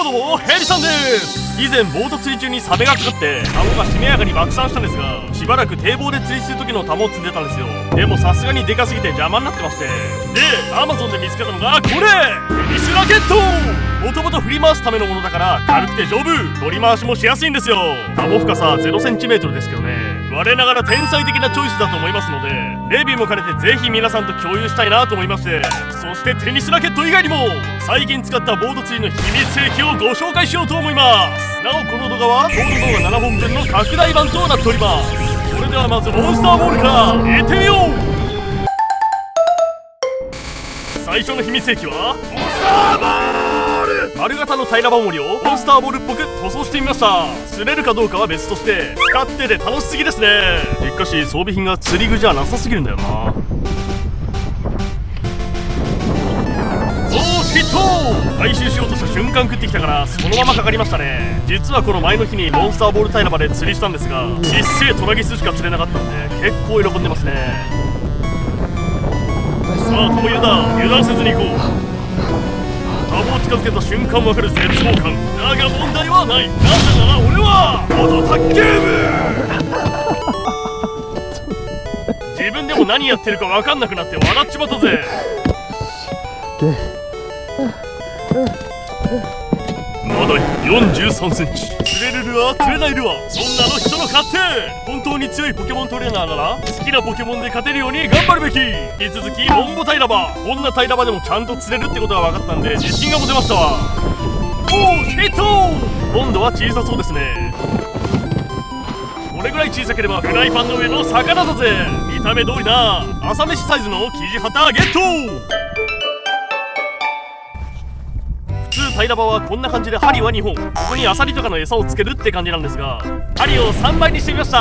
どうもヘリさんです。以前ボート釣り中にサメがかかってタモがしめやかに爆散したんですが、しばらく堤防で釣りする時のタモを積んでたんですよ。でもさすがにでかすぎて邪魔になってまして、でアマゾンで見つけたのがこれ、ヘリスラケット。もともと振り回すためのものだから軽くて丈夫、取り回しもしやすいんですよ。タモ深さ 0cm ですけどね、我ながら天才的なチョイスだと思いますので、レビューも兼ねてぜひ皆さんと共有したいなと思いまして、そしてテニスラケット以外にも最近使ったボード釣りの秘密兵器をご紹介しようと思います。なおこの動画はショート動画7本分の拡大版となっております。それではまずモンスターボールから行ってみよう。最初の秘密兵器はモンスターボール。丸型の平らば重りをモンスターボールっぽく塗装してみました。釣れるかどうかは別として使ってて楽しすぎですね。しかし装備品が釣り具じゃなさすぎるんだよな。おーヒット。回収しようとした瞬間食ってきたからそのままかかりましたね。実はこの前の日にモンスターボール平場で釣りしたんですが、ちっせえトラギスしか釣れなかったんで結構喜んでますね。さあともゆだ、油断せずに行こう。タモを近づけた瞬間わかる絶望感。だが問題はない。なぜなら俺は元卓球部。自分でも何やってるか分かんなくなって笑っちまったぜ。まだ43センチ。釣れるルアー釣れないルアー、そんなの人の勝手。本当に強いポケモントレーナーなら好きなポケモンで勝てるように頑張るべき。引き続きロンボ平場、こんな平場でもちゃんと釣れるってことが分かったんで自信が持てましたわ。おおヒット。今度は小さそうですね。これぐらい小さければフライパンの上の魚だぜ。見た目通りな朝飯サイズのキジハタゲット。普通平場はこんな感じで針は2本、ここにアサリとかの餌をつけるって感じなんですが、針を3倍にしてみました。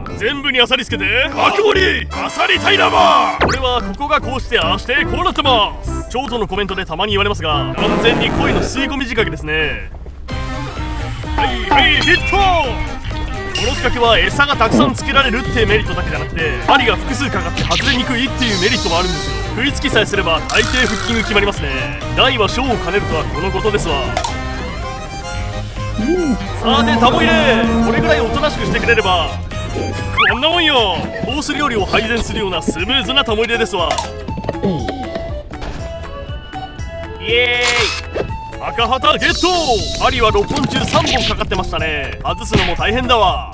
全部にアサリつけて爆盛りアサリ平場。これはここがこうしてああしてこうなってます。ショートのコメントでたまに言われますが、完全に声の吸い込み仕掛けですね。はいはいヒット。この仕掛けは餌がたくさんつけられるってメリットだけじゃなくて、針が複数かかって外れにくいっていうメリットもあるんですよ。食いつきさえすれば大抵フッキング決まりますね。大は小を兼ねるとはこのことですわ。さてタモ入れ、これぐらいおとなしくしてくれればこんなもんよ。コース料理を配膳するようなスムーズなタモ入れですわ。イエーイ赤旗ゲット。針は6本中3本かかってましたね。外すのも大変だわ。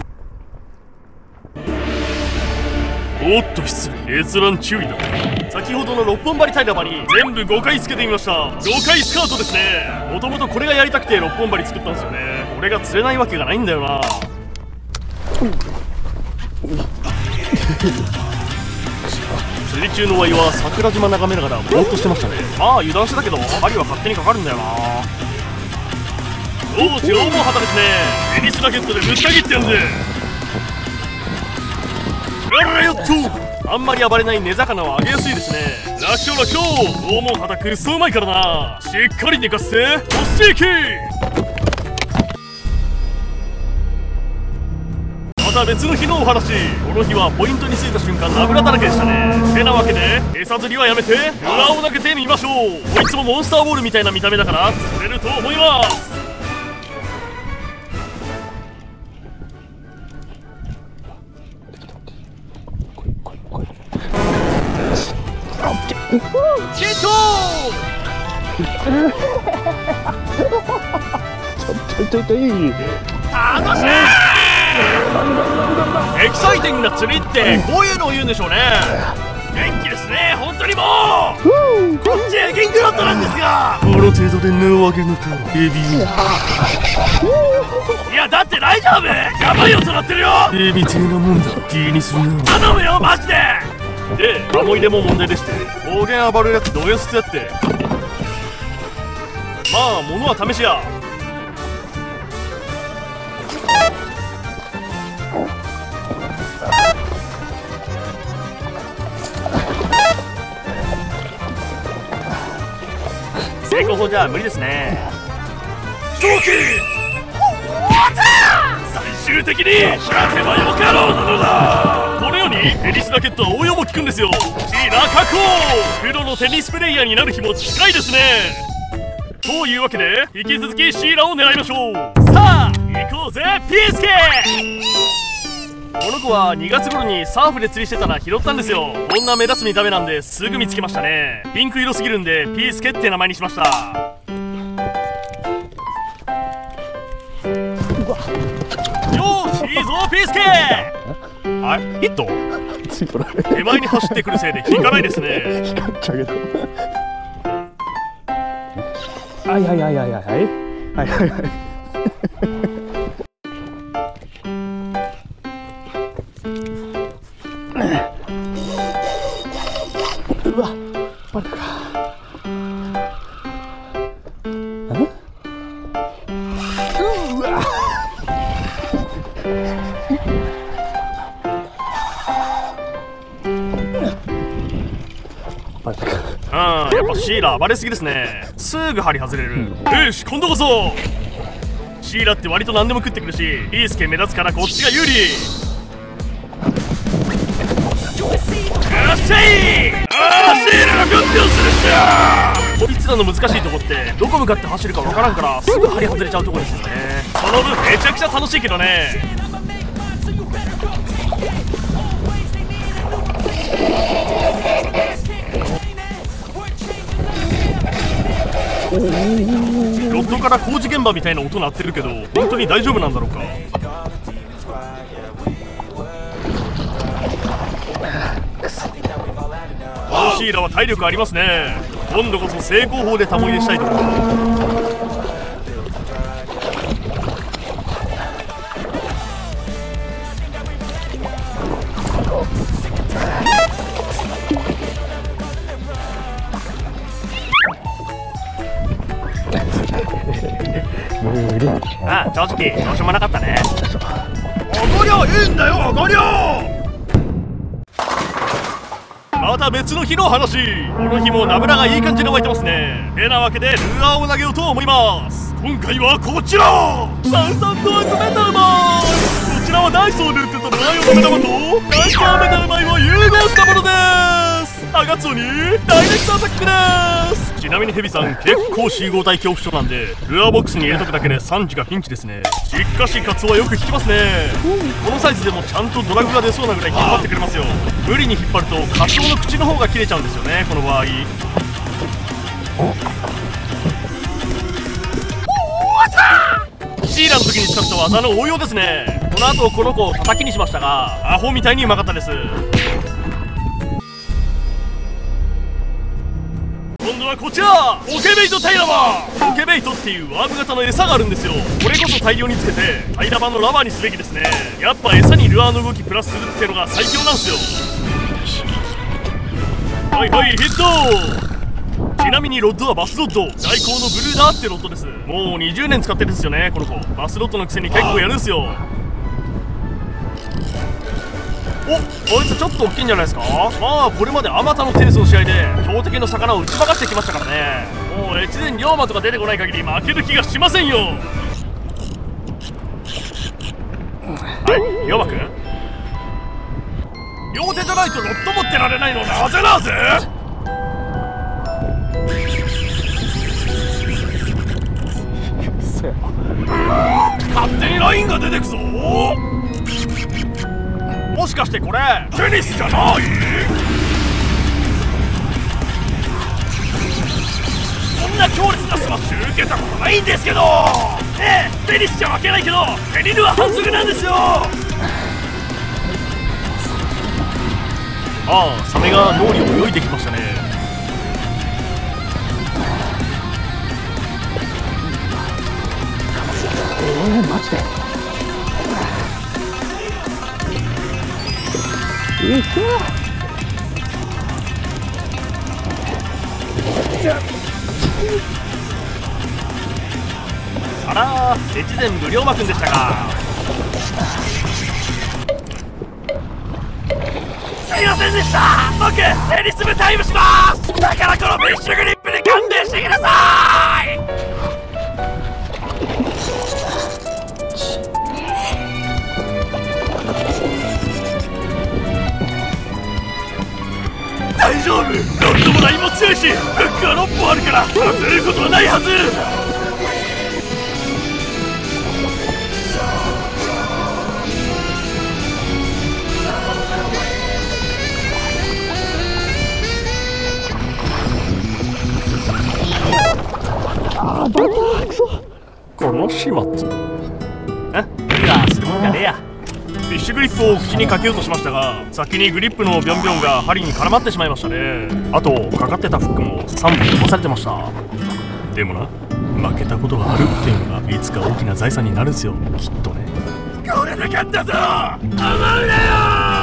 おっと失礼、閲覧注意だ。先ほどの6本針平場に全部5回つけてみました。5回スカートですね。もともとこれがやりたくて6本針作ったんですよね。これが釣れないわけがないんだよな。釣り中のワイは桜島眺めながらぼーっとしてましたね。まあ油断してたけど針は勝手にかかるんだよな。おお縄文旗ですね。テニスラケットでぶった切ってやるぜ。よっと、あんまり暴れない根魚はあげやすいですね。楽勝楽勝。縄文旗くっそうまいからな。しっかり寝かせて押していけ。また別の日のお話。この日はポイントについた瞬間油だらけでしたね。てなわけで餌釣りはやめてルアーを投げてみましょう。こいつもモンスターボールみたいな見た目だから釣れると思います。ヒット。楽しい。エキサイティングな釣りってこういうのを言うんでしょうね。元気ですね本当に。もうこっちはギングロットなんですが、この程度で値を上げるのかエビ。いやだって大丈夫、やばい音鳴ってるよ。エビてえなもんだ、気にするな。頼むよマジで。で、タモ入れも問題でして、方言暴れるやつどうやつやって。まあ物は試しや。成功法じゃ無理ですね。正気。最終的に勝てばよかろうなのだ。このようにテニスラケットは応用も効くんですよ。シーラ確保。プロのテニスプレイヤーになる日も近いですね。 というわけで引き続きシーラを狙いましょう。さあ行こうぜピースケ。この子は2月頃にサーフで釣りしてたら拾ったんですよ。こんな目立つ見た目なんですぐ見つけましたね。ピンク色すぎるんでピースケって名前にしました。よーしいいぞピースケ。あれヒット。手前に走ってくるせいで引かないですね。 光っちゃうけど。はいはいはいはいはいはいはいはいはい。うわ、バレたか。うわ。 やっぱシーラバレすぎですね。すぐ針外れる。よし今度こそ。シーラって割と何でも食ってくるしピースケ目立つからこっちが有利。よっしゃい。シーラが軍手をするっしゃ。こいつらの難しいとこってどこ向かって走るかわからんからすぐ針外れちゃうとこですよね。その分めちゃくちゃ楽しいけどね。ロッドから工事現場みたいな音鳴ってるけど本当に大丈夫なんだろうか。このシーラは体力ありますね。今度こそ成功法でタモ入れしたいところ。ああ正直どうしようもなかったね。おごりょいいんだよおごりょ。また別の日の話。この日もナブラがいい感じに湧いてますね。てなわけでルアーを投げようと思います。今回はこちらサンサンドアイズメタルマイ。こちらはダイソーで売ってたルアー用の目玉とダイソーメタルマイを融合したものです。アガツオにダイレクトアタックです。ちなみにヘビさん結構集合体恐怖症なんでルアーボックスに入れとくだけで3時がピンチですね。しかしカツオはよく引きますね。このサイズでもちゃんとドラグが出そうなぐらい引っ張ってくれますよ。無理に引っ張るとカツオの口の方が切れちゃうんですよねこの場合。シーラの時に使った技の応用ですね。この後この子を叩きにしましたがアホみたいにうまかったです。今度はこちらオケベイトタイラバー。オケベイトっていうワーム型の餌があるんですよ。これこそ大量につけてタイラバーのラバーにすべきですね。やっぱ餌にルアーの動きプラスするっていうのが最強なんですよ。はいはいヒット。ちなみにロッドはバスロッド、大高のブルーダーってロッドです。もう20年使ってるんですよねこの子。バスロッドのくせに結構やるんですよ。お、こいつちょっと大きいんじゃないですか。まあこれまであまたのテニスの試合で強敵の魚を打ち負かしてきましたからね。もう越前龍馬とか出てこない限り負ける気がしませんよ。はい龍馬くん、両手じゃないとロッド持ってられないのなぜなぜ。勝手にラインが出てくぞ。もしかしてこれテニスじゃない？こんな強烈なスマッシュ受けたことないんですけど。テニスじゃ負けないけどペニルは反則なんですよ。ああサメが脳裏を泳いできましたね。 マジであらー越前無龍馬くんでしたか。すいませんでした。僕テニス部タイムします。だからこのフィッシュグリップで勘弁してください。大丈夫、ロッドもラインも強いしフックは6本あるから外れることはないはず。 あー、バカくそ。 この始末。いや、するもんじゃねえや。フィッシュグリップを口にかけようとしましたが、先にグリップのビョンビョンが針に絡まってしまいましたね。あとかかってたフックも3本飛ばされてました。でもな、負けたことがあるっていうのがいつか大きな財産になるんですよ、きっとね。これで勝ったぞ、甘うなよ。